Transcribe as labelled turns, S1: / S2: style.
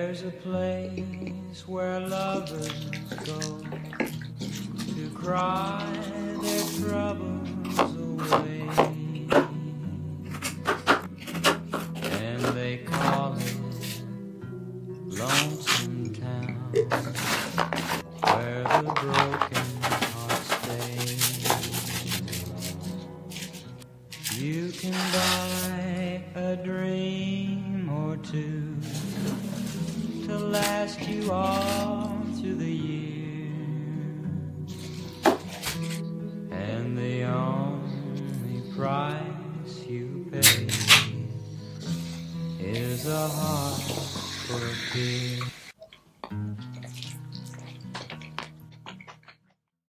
S1: There's a place where lovers go to cry their troubles away, and they call it Lonesome Town, where the broken heart stays. You can buy a dream or two to last you all through the year, and the only price you pay is a heart full of fear.